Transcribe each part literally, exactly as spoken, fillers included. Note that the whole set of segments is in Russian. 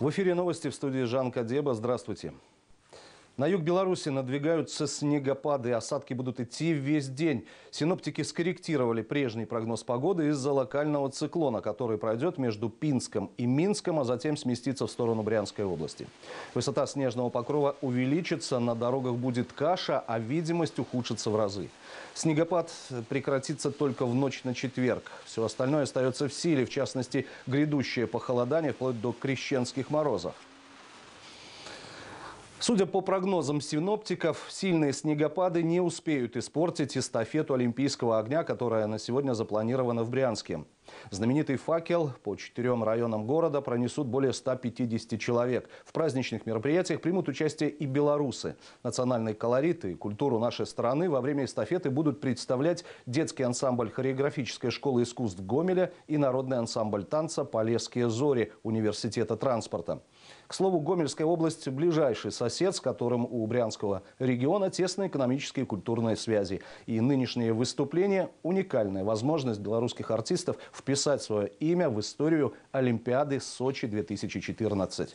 В эфире новости, в студии Жан Кадеба. Здравствуйте. На юг Беларуси надвигаются снегопады. Осадки будут идти весь день. Синоптики скорректировали прежний прогноз погоды из-за локального циклона, который пройдет между Пинском и Минском, а затем сместится в сторону Брянской области. Высота снежного покрова увеличится, на дорогах будет каша, а видимость ухудшится в разы. Снегопад прекратится только в ночь на четверг. Все остальное остается в силе, в частности, грядущее похолодание вплоть до крещенских морозов. Судя по прогнозам синоптиков, сильные снегопады не успеют испортить эстафету Олимпийского огня, которая на сегодня запланирована в Брянске. Знаменитый факел по четырем районам города пронесут более ста пятидесяти человек. В праздничных мероприятиях примут участие и белорусы. Национальный колорит и культуру нашей страны во время эстафеты будут представлять детский ансамбль хореографической школы искусств Гомеля и народный ансамбль танца «Полесские зори» Университета транспорта. К слову, Гомельская область – ближайший сосед, с которым у Брянского региона тесные экономические и культурные связи. И нынешнее выступление – уникальная возможность белорусских артистов вписать свое имя в историю Олимпиады Сочи две тысячи четырнадцать.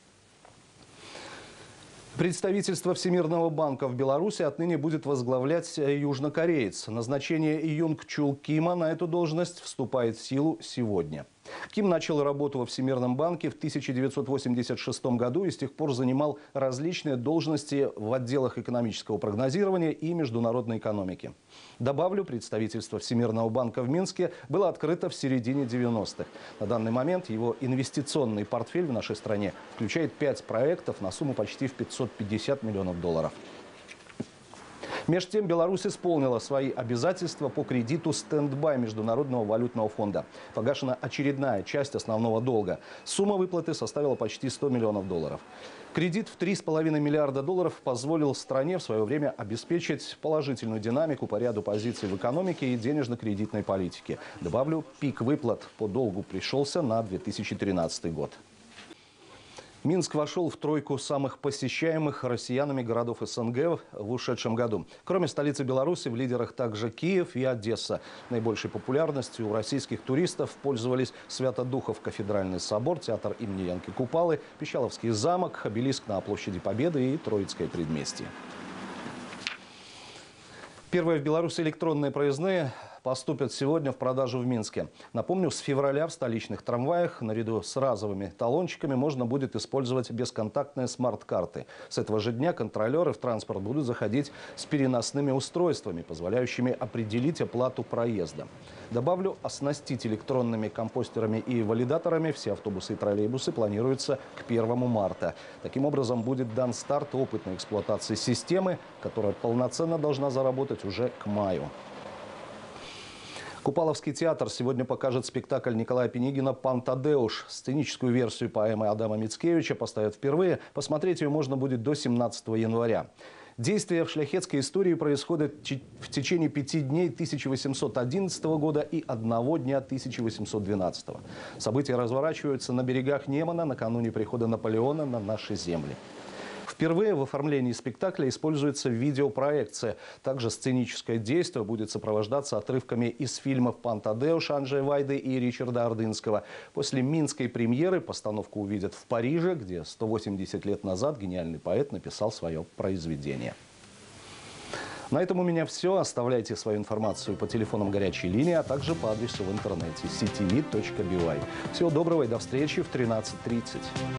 Представительство Всемирного банка в Беларуси отныне будет возглавлять южнокореец. Назначение Юнг Чул Кима на эту должность вступает в силу сегодня. Ким начал работу во Всемирном банке в тысяча девятьсот восемьдесят шестом году и с тех пор занимал различные должности в отделах экономического прогнозирования и международной экономики. Добавлю, представительство Всемирного банка в Минске было открыто в середине девяностых. На данный момент его инвестиционный портфель в нашей стране включает пять проектов на сумму почти в пятьсот пятьдесят миллионов долларов. Между тем, Беларусь исполнила свои обязательства по кредиту «Стендбай» Международного валютного фонда. Погашена очередная часть основного долга. Сумма выплаты составила почти сто миллионов долларов. Кредит в три с половиной миллиарда долларов позволил стране в свое время обеспечить положительную динамику по ряду позиций в экономике и денежно-кредитной политике. Добавлю, пик выплат по долгу пришелся на две тысячи тринадцатый год. Минск вошел в тройку самых посещаемых россиянами городов СНГ в ушедшем году. Кроме столицы Беларуси, в лидерах также Киев и Одесса. Наибольшей популярностью у российских туристов пользовались Свято-Духов кафедральный собор, театр имени Янки Купалы, Пищаловский замок, обелиск на площади Победы и Троицкое предместье. Первые в Беларуси электронные проездные поступят сегодня в продажу в Минске. Напомню, с февраля в столичных трамваях наряду с разовыми талончиками можно будет использовать бесконтактные смарт-карты. С этого же дня контролеры в транспорт будут заходить с переносными устройствами, позволяющими определить оплату проезда. Добавлю, оснастить электронными компостерами и валидаторами все автобусы и троллейбусы планируется к первому марта. Таким образом, будет дан старт опытной эксплуатации системы, которая полноценно должна заработать уже к маю. Купаловский театр сегодня покажет спектакль Николая Пенигина «Пан Тадеуш». Сценическую версию поэмы Адама Мицкевича поставят впервые. Посмотреть ее можно будет до семнадцатого января. Действие в шляхетской истории происходит в течение пяти дней тысяча восемьсот одиннадцатого года и одного дня тысяча восемьсот двенадцатого. События разворачиваются на берегах Немана накануне прихода Наполеона на наши земли. Впервые в оформлении спектакля используется видеопроекция. Также сценическое действие будет сопровождаться отрывками из фильмов «Пан Тадеуш» Анджея Вайды и Ричарда Ордынского. После минской премьеры постановку увидят в Париже, где сто восемьдесят лет назад гениальный поэт написал свое произведение. На этом у меня все. Оставляйте свою информацию по телефонам горячей линии, а также по адресу в интернете си ти ви точка би вай. Всего доброго и до встречи в тринадцать тридцать.